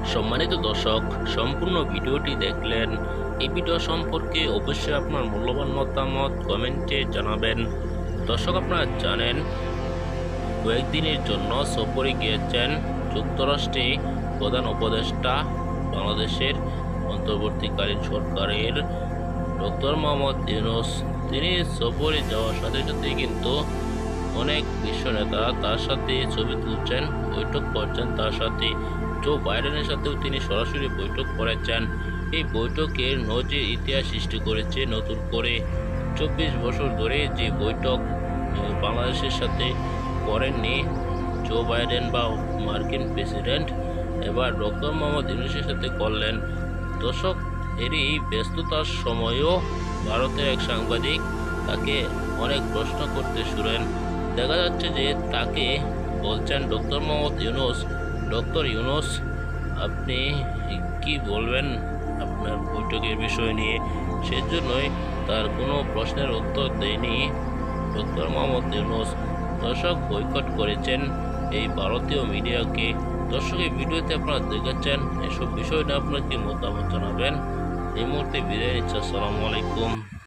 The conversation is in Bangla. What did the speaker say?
সম্মানিত দর্শক, সম্পূর্ণ ভিডিওটি দেখলেন। এই ভিডিও সম্পর্কে অবশ্যই আপনার মূল্যবান মতামত কমেন্টে জানাবেন। দর্শক, আপনারা জানেন কয়েকদিনের জন্য সফরে গিয়েছেন যুক্তরাষ্ট্রে প্রধান উপদেষ্টা, বাংলাদেশের অন্তর্বর্তীকালীন সরকারের ডক্টর মোহাম্মদ ইউনূস। তিনি সফরে যাওয়ার সাথে সাথে কিন্তু অনেক বিশ্ব নেতারা তার সাথে ছবি তুলছেন, বৈঠক করছেন। তার সাথে জো বাইডেনের সাথেও তিনি সরাসরি বৈঠক করেছেন। এই বৈঠকের নজির ইতিহাস সৃষ্টি করেছে নতুন করে। 24 বছর ধরে যে বৈঠক বাংলাদেশের সাথে করেননি জো বাইডেন বা মার্কিন প্রেসিডেন্ট, এবার ডক্টর মোহাম্মদ ইউনূসের সাথে করলেন। দর্শক, এরই ব্যস্ততার সময়ও ভারতের এক সাংবাদিক তাকে অনেক প্রশ্ন করতে শুরেন। দেখা যাচ্ছে যে তাকে বলছেন ডক্টর মোহাম্মদ ইউনূস, ডক্টর ইউনূস আপনি কি বলবেন আপনার বৈঠকের বিষয় নিয়ে। সেজন্যই তার কোনো প্রশ্নের উত্তর দেয়নি ডক্টর মোহাম্মদ ইউনূস। দর্শক, বয়কট করেছেন এই ভারতীয় মিডিয়াকে। দর্শক, এই ভিডিওতে আপনারা দেখেছেন, এসব বিষয় নিয়ে আপনার কি মতামত জানাবেন। এই মুহূর্তে বিদায় নিচ্ছি। আসসালামু আলাইকুম।